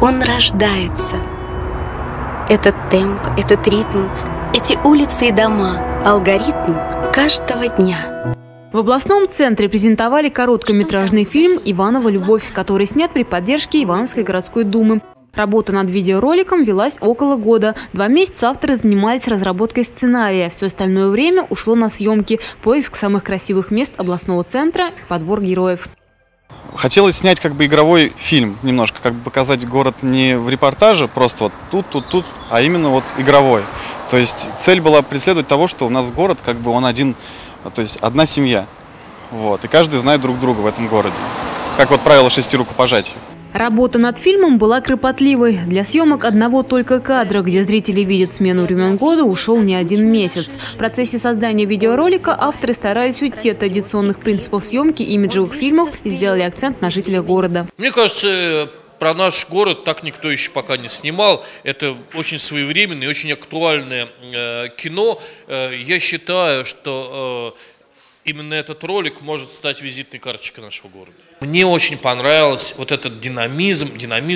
он рождается. Этот темп, этот ритм, эти улицы и дома, алгоритм каждого дня. В областном центре презентовали короткометражный фильм «Иванова любовь», который снят при поддержке Ивановской городской думы. Работа над видеороликом велась около года. 2 месяца авторы занимались разработкой сценария. Все остальное время ушло на съемки, поиск самых красивых мест областного центра, подбор героев. Хотелось снять игровой фильм, немножко показать город не в репортаже, просто тут, а именно игровой. То есть цель была преследовать того, что у нас город он один, то есть одна семья. И каждый знает друг друга в этом городе. Как правило 6 рукопожатий. Работа над фильмом была кропотливой. Для съемок одного только кадра, где зрители видят смену времен года, ушел не 1 месяц. В процессе создания видеоролика авторы старались уйти от традиционных принципов съемки имиджевых фильмов и сделали акцент на жителях города. Мне кажется, про наш город так никто еще пока не снимал. Это очень своевременное и очень актуальное кино. Я считаю, что именно этот ролик может стать визитной карточкой нашего города. Мне очень понравился этот динамизм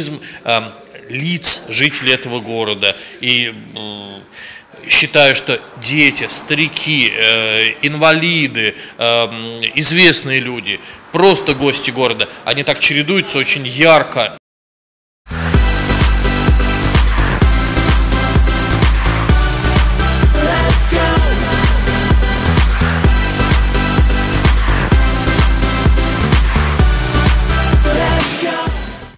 лиц жителей этого города. И считаю, что дети, старики, инвалиды, известные люди, просто гости города, они так чередуются очень ярко.